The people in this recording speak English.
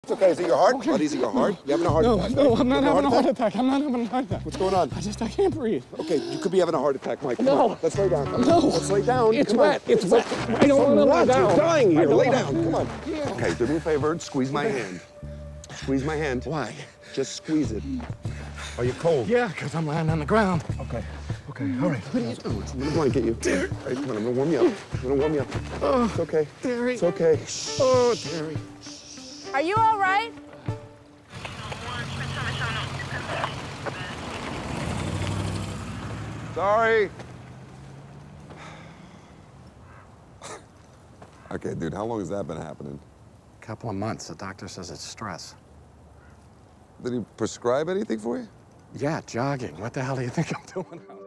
It's okay. Is it your heart? Okay. Buddy, is it your heart? You having a heart attack? No, I'm not having a heart attack. I'm not having a heart attack. What's going on? I can't breathe. Okay, you could be having a heart attack, Mike. Come No. on. Let's lay down. No. Let's lay down. It's Come wet. on. It's wet. I don't want to lay down. You're dying here. Lay down. want Come on. Yeah. Okay, do me a favor and squeeze my hand. Squeeze my hand. Why? Just squeeze it. Are you cold? Yeah, because I'm lying on the ground. Okay. Okay, all right. What are you doing? I'm gonna blanket you. All right, come on, I'm gonna warm you up. I'm gonna warm you up. Oh, it's okay. Terry. It's okay. Oh, Terry. Are you all right? Sorry. Okay, dude, how long has that been happening? A couple of months. The doctor says it's stress. Did he prescribe anything for you? Yeah, jogging. What the hell do you think I'm doing out